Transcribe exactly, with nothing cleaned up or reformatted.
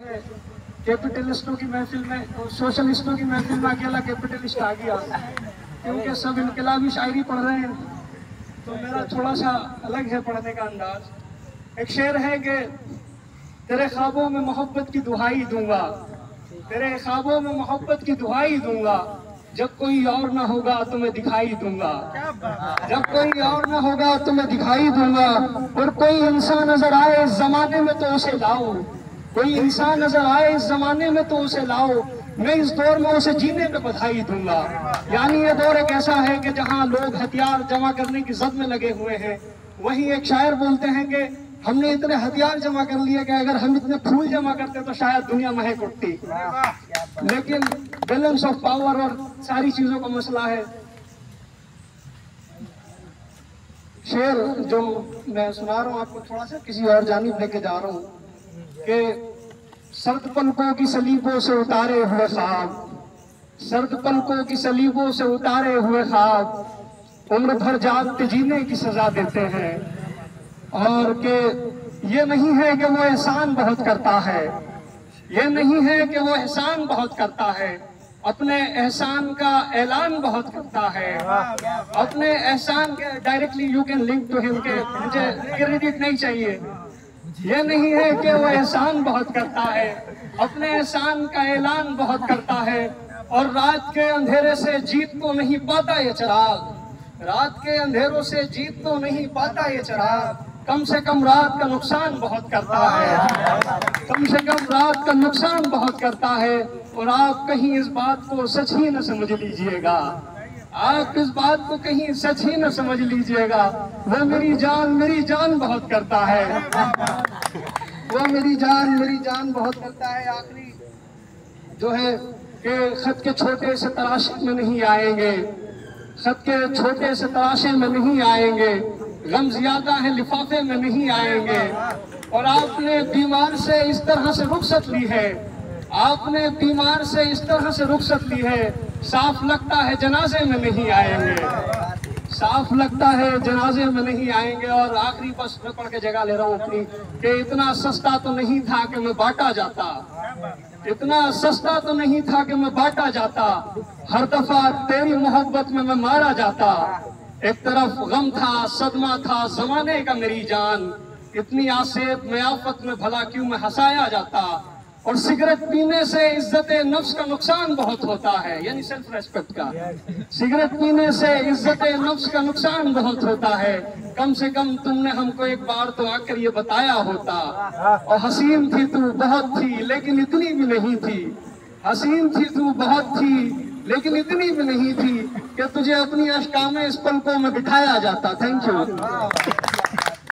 कैपिटलिस्टों की महफिल में, सोशलिस्टों की महफिल में अकेला कैपिटलिस्ट आ गया, क्योंकि सब इनकलाबी शायरी पढ़ रहे हैं। तो मेरा थोड़ा सा अलग है पढ़ने का अंदाज। एक शेर है कि तेरे ख्वाबों में मोहब्बत की दुहाई दूंगा, तेरे ख्वाबों में मोहब्बत की दुहाई दूंगा, जब कोई और ना होगा तो मैं दिखाई दूंगा, जब कोई और ना होगा तो मैं दिखाई दूंगा। और कोई इंसान नजर आए इस जमाने में तो उसे लाओ, कोई इंसान नजर आए इस जमाने में तो उसे लाओ, मैं इस दौर में उसे जीने पे बधाई दूंगा। यानी ये दौर एक ऐसा है कि जहां लोग हथियार जमा करने की जद में लगे हुए हैं। वहीं एक शायर बोलते हैं कि हमने इतने हथियार जमा कर लिए कि अगर हम इतने फूल जमा करते तो शायद दुनिया महक उठती। लेकिन बैलेंस ऑफ पावर और सारी चीजों का मसला है। शेर जो मैं सुना रहा हूँ आपको, थोड़ा सा किसी और जानिब लेके जा रहा हूँ कि सर्द पलकों की सलीबों से उतारे हुए ख्वाब, सर्द पलकों की सलीबों से उतारे हुए ख्वाब, उम्र भर जागते जीने की सजा देते हैं। और कि ये नहीं है कि वो एहसान बहुत करता है, ये नहीं है कि वो एहसान बहुत करता है, अपने एहसान का ऐलान बहुत करता है, अपने एहसान के directly you can link to him के मुझे क्रेडिट नहीं चाहिए। ये नहीं है कि वो एहसान बहुत करता है, अपने एहसान का ऐलान बहुत करता है। और रात के अंधेरे से जीत तो नहीं पाता ये चिराग, रात के अंधेरों से जीत तो नहीं पाता ये चिराग, कम से कम रात का नुकसान बहुत करता है, कम से कम रात का नुकसान बहुत करता है। और आप कहीं इस बात को सच ही न समझ लीजिएगा, आप इस बात को कहीं सच ही न समझ लीजिएगा, वो मेरी जान मेरी जान बहुत करता है, वो मेरी जान मेरी जान बहुत करता है। आखिरी जो है कि खत के छोटे से तराशे में नहीं आएंगे, खत के छोटे से तराशे में नहीं आएंगे, गम ज्यादा है लिफाफे में नहीं आएंगे। और आपने बीमार से इस तरह से रुखसत ली है, आपने बीमार से इस तरह से रुखसत ली है, साफ लगता है जनाजे में नहीं आएंगे, साफ लगता है जनाजे में नहीं आएंगे। और आखिरी बस मैं पढ़ के जगह ले रहा हूँ अपनी, कि इतना सस्ता तो नहीं था कि मैं बांटा जाता, इतना सस्ता तो नहीं था कि मैं बांटा जाता, हर दफा तेरी मोहब्बत में मैं मारा जाता। एक तरफ गम था सदमा था जमाने का मेरी जान, इतनी आसेब में आफत में भला क्यों मैं हंसाया जाता। और सिगरेट पीने से इज्जत नफ्स का नुकसान बहुत होता है, यानी सेल्फ रेस्पेक्ट का, सिगरेट पीने से इज्जत नफ्स का नुकसान बहुत होता है। कम से कम तुमने हमको एक बार तो आकर ये बताया होता। और हसीन थी तू बहुत थी लेकिन इतनी भी नहीं थी, हसीन थी तू बहुत थी लेकिन इतनी भी नहीं थी कि तुझे अपनी अशकामे इस पलकों में बिठाया जाता। Thank you.